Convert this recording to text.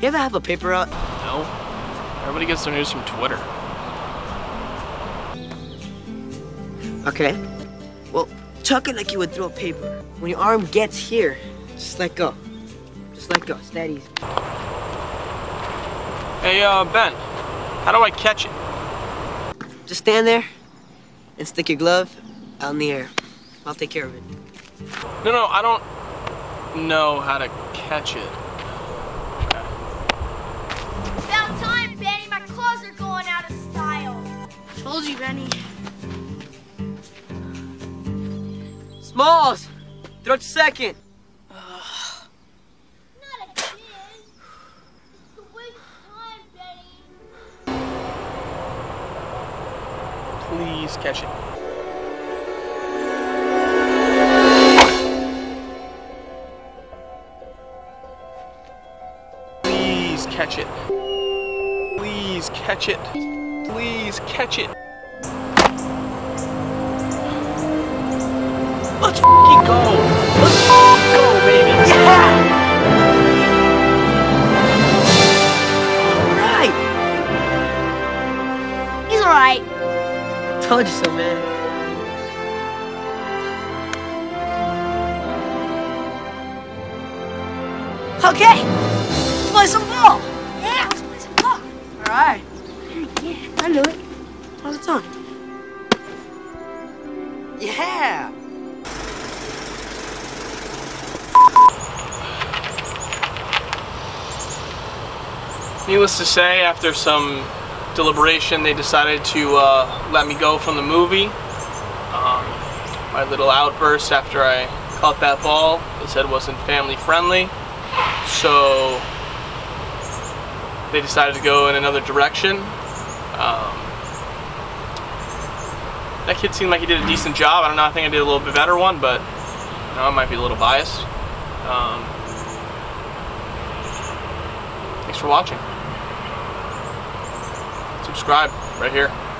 You ever have a paper route? No. Everybody gets their news from Twitter. Okay. Well, chuck it like you would throw a paper. When your arm gets here, just let go. Just let go. It's that easy. Hey, Ben. How do I catch it? Just stand there and stick your glove out in the air. I'll take care of it. No, I don't know how to catch it. Okay. About time, Benny. My claws are going out of style. Told you, Benny. Smalls! Throw it to second. Not again. It's a waste of time, Benny. Please catch it. Please catch it. Please catch it. Please catch it. Let's f***ing go. Let's f***ing go, baby. Yeah! Alright! He's alright. Told you so, man. Okay! Let's play some ball! Yeah, let's play some ball. Alright. Yeah, I knew it. How's it done? Yeah! Needless to say, after some deliberation, they decided to let me go from the movie. My little outburst after I caught that ball, they said wasn't family friendly, so they decided to go in another direction. That kid seemed like he did a decent job. I don't know, I think I did a little bit better one, but you know, I might be a little biased. Thanks for watching. Subscribe right here.